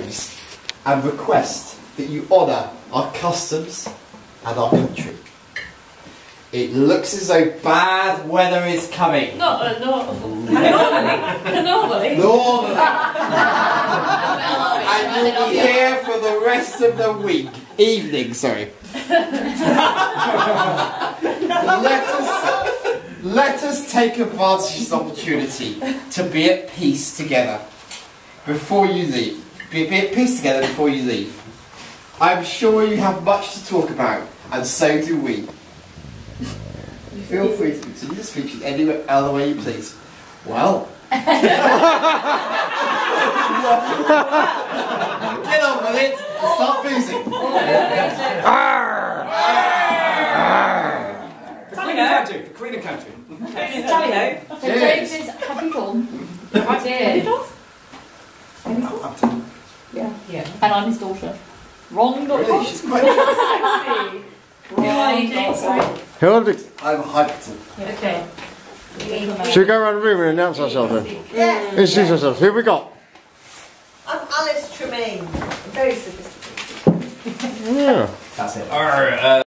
armies and request that you honour our customs and our country. It looks as though bad weather is coming. Normally. And you'll be here for the rest of the week. Evening, sorry. Let us take advantage of this opportunity to be at peace together before you leave. Be at peace together before you leave. I'm sure you have much to talk about, and so do we. Feel free to continue the speech in any other way you please. Well. Get on with it and start boozing. For Queen and Country. Cheers. So James is happy born. Cheers. Yeah. And I'm his daughter. Wrong daughter. Really? She's quite Sexy. Who are it? I'm Hyperton. Okay. Should we go around the room and announce ourselves then? Yes. Introduce ourselves. Who have we got? I'm Alice Tremaine. Very sophisticated. Yeah. That's it.